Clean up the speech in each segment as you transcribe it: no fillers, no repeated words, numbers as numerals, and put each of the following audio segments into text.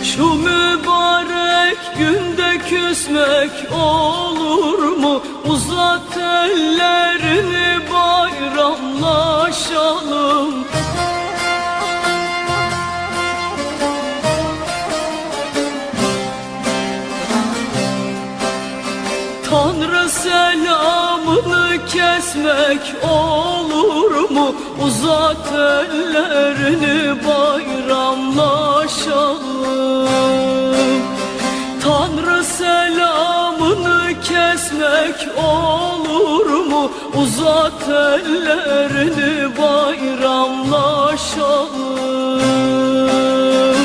Şu mübarek günde küsmek olur mu? Uzat ellerini bayramlaşalım. Tanrı selamını kesmek olur mu? Uzat ellerini bayramlaşalım. Tanrı selamını kesmek olur mu? Uzat ellerini bayramlaşalım.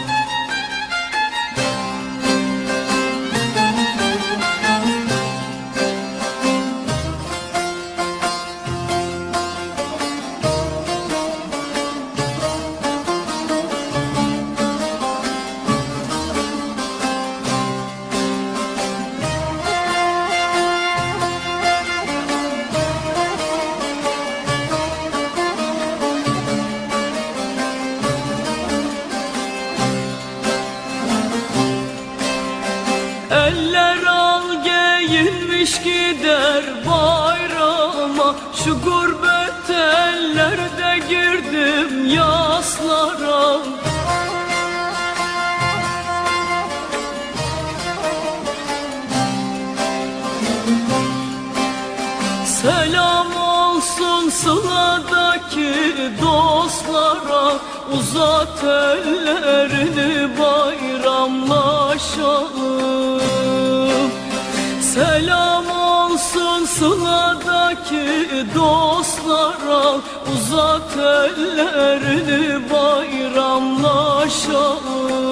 Eller al giyinmiş gider bayrama. Şu gurbet ellerde girdim yaslara. Selam olsun sıladaki dostlara. Uzat ellerini bayramlaşalım. Selam olsun sıladaki dostlara. Uzat ellerini bayramlaşalım.